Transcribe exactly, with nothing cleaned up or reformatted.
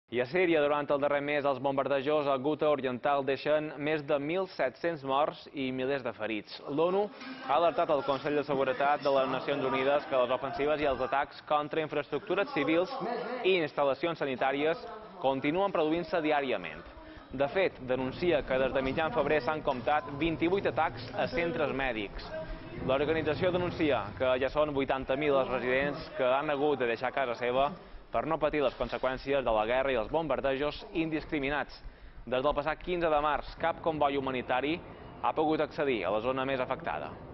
I a Síria, durant el darrer mes, els bombardejos a Guta Oriental deixen més de mil set-cents morts i milers de ferits. L'ONU ha alertat el Consell de Seguretat de les Nacions Unides que les ofensives i els atacs contra infraestructures civils i instal·lacions sanitàries continuen produint-se diàriament. De fet, denuncia que des de mitjan febrer s'han comptat vint-i-vuit atacs a centres mèdics. L'organització denuncia que ja són vuitanta mil els residents que han hagut de deixar casa seva per no patir les conseqüències de la guerra i els bombardejos indiscriminats. Des del passat quinze de març, cap comboi humanitari ha pogut accedir a la zona més afectada.